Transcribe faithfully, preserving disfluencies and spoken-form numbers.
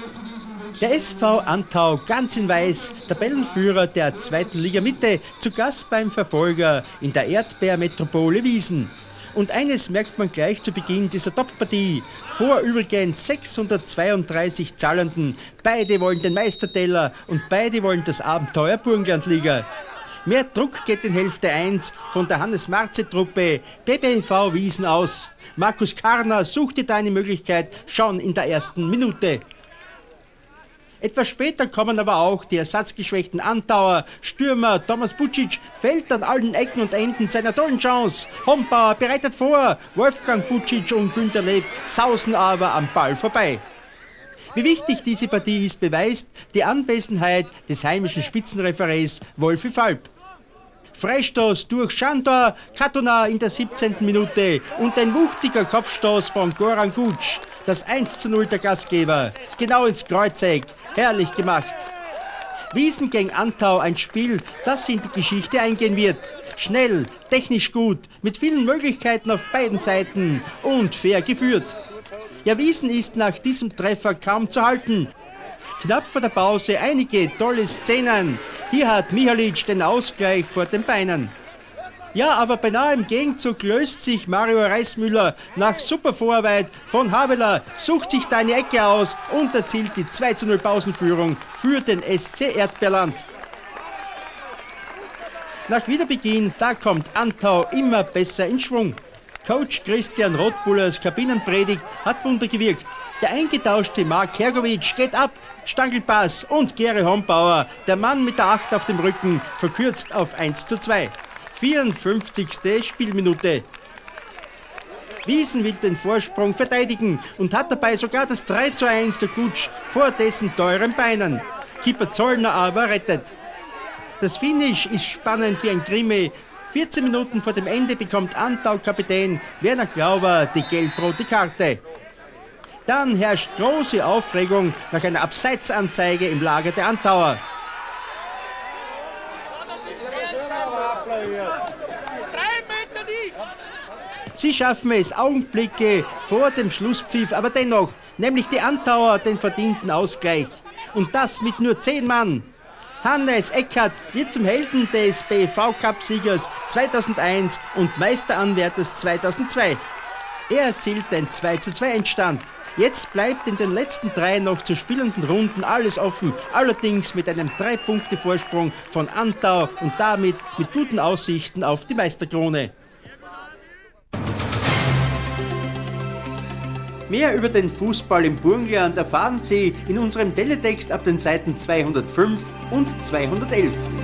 Der S V Antau ganz in Weiß, Tabellenführer der zweiten Liga Mitte, zu Gast beim Verfolger in der Erdbeermetropole Wiesen. Und eines merkt man gleich zu Beginn dieser Top-Partie. Vor übrigens sechshundertzweiunddreißig Zahlenden. Beide wollen den Meisterteller und beide wollen das Abenteuer Burgenlandliga. Mehr Druck geht in Hälfte eins von der Hannes-Marze-Truppe B B V Wiesen aus. Markus Karner suchte da eine Möglichkeit schon in der ersten Minute. Etwas später kommen aber auch die ersatzgeschwächten Antauer. Stürmer Thomas Bucic fällt an allen Ecken und Enden seiner tollen Chance. Hombauer bereitet vor, Wolfgang Bucic und Günter Leb sausen aber am Ball vorbei. Wie wichtig diese Partie ist, beweist die Anwesenheit des heimischen Spitzenreferees Wolfi Falb. Freistoß durch Schandor, Katona in der siebzehnten Minute und ein wuchtiger Kopfstoß von Goran Gutsch. Das eins zu null der Gastgeber, genau ins Kreuzeck, herrlich gemacht. Wiesen gegen Antau, ein Spiel, das in die Geschichte eingehen wird. Schnell, technisch gut, mit vielen Möglichkeiten auf beiden Seiten und fair geführt. Ja, Wiesen ist nach diesem Treffer kaum zu halten. Knapp vor der Pause einige tolle Szenen. Hier hat Mihalic den Ausgleich vor den Beinen. Ja, aber beinahe im Gegenzug löst sich Mario Reismüller nach super Vorarbeit von Habeler, sucht sich da eine Ecke aus und erzielt die zwei zu null Pausenführung für den S C Erdbeerland. Nach Wiederbeginn, da kommt Antau immer besser in Schwung. Coach Christian Rothbullers Kabinenpredigt hat Wunder gewirkt. Der eingetauschte Mark Hergovic geht ab, Stangelpass und Gere Hombauer, der Mann mit der acht auf dem Rücken, verkürzt auf eins zu zwei. vierundfünfzigste Spielminute. Wiesen will den Vorsprung verteidigen und hat dabei sogar das drei zu eins der Gutsch vor dessen teuren Beinen. Keeper Zollner aber rettet. Das Finish ist spannend wie ein Krimi. vierzehn Minuten vor dem Ende bekommt Antau-Kapitän Werner Glauber die gelb-rote Karte. Dann herrscht große Aufregung nach einer Abseitsanzeige im Lager der Antauer. Sie schaffen es Augenblicke vor dem Schlusspfiff, aber dennoch, nämlich die Antauer, den verdienten Ausgleich. Und das mit nur zehn Mann. Hannes Eckhardt wird zum Helden des B V-Cup-Siegers zweitausendeins und Meisteranwärters zweitausendzwei. Er erzielt den zwei zu zwei Endstand. Jetzt bleibt in den letzten drei noch zu spielenden Runden alles offen, allerdings mit einem drei Punkte Vorsprung von Antau und damit mit guten Aussichten auf die Meisterkrone. Mehr über den Fußball im Burgenland erfahren Sie in unserem Teletext ab den Seiten zweihundertfünf und zweihundertelf.